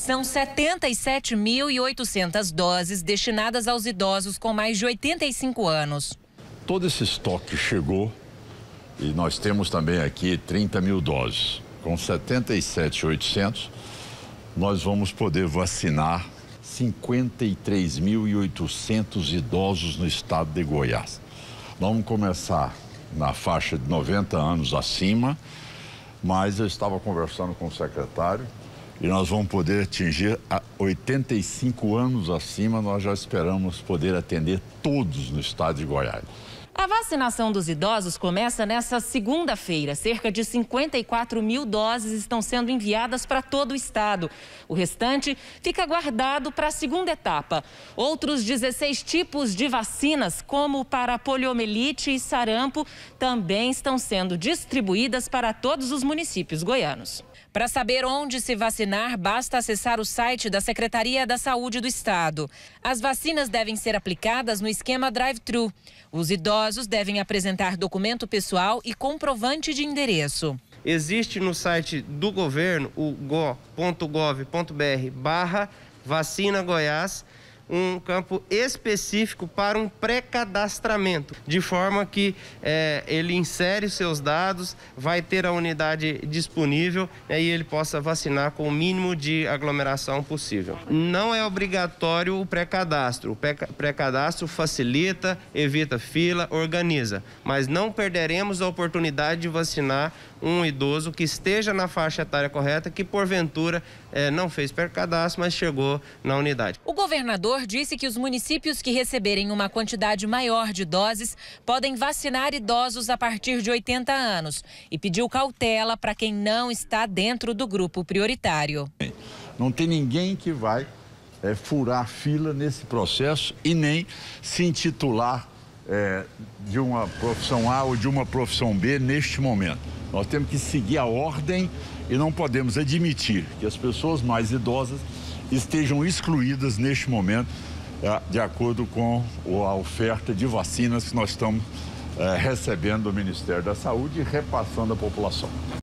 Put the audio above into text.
São 77.800 doses destinadas aos idosos com mais de 85 anos. Todo esse estoque chegou e nós temos também aqui 30 mil doses. Com 77.800, nós vamos poder vacinar 53.800 idosos no estado de Goiás. Nós vamos começar na faixa de 90 anos acima, mas eu estava conversando com o secretário e nós vamos poder atingir 85 anos acima. Nós já esperamos poder atender todos no estado de Goiás. A vacinação dos idosos começa nesta segunda-feira. Cerca de 54 mil doses estão sendo enviadas para todo o estado. O restante fica guardado para a segunda etapa. Outros 16 tipos de vacinas, como para poliomielite e sarampo, também estão sendo distribuídas para todos os municípios goianos. Para saber onde se vacinar, basta acessar o site da Secretaria da Saúde do Estado. As vacinas devem ser aplicadas no esquema drive-thru. Os idosos devem apresentar documento pessoal e comprovante de endereço. Existe no site do governo, o go.gov.br/vacina Goiás, um campo específico para um pré-cadastramento, de forma que ele insere os seus dados, vai ter a unidade disponível e ele possa vacinar com o mínimo de aglomeração possível. Não é obrigatório o pré-cadastro. O pré-cadastro facilita, evita fila, organiza, mas não perderemos a oportunidade de vacinar um idoso que esteja na faixa etária correta, que porventura não fez pré-cadastro, mas chegou na unidade. O governador disse que os municípios que receberem uma quantidade maior de doses podem vacinar idosos a partir de 80 anos e pediu cautela para quem não está dentro do grupo prioritário. Não tem ninguém que vai furar fila nesse processo e nem se intitular de uma profissão A ou de uma profissão B neste momento. Nós temos que seguir a ordem e não podemos admitir que as pessoas mais idosas estejam excluídas neste momento, de acordo com a oferta de vacinas que nós estamos recebendo do Ministério da Saúde e repassando à população.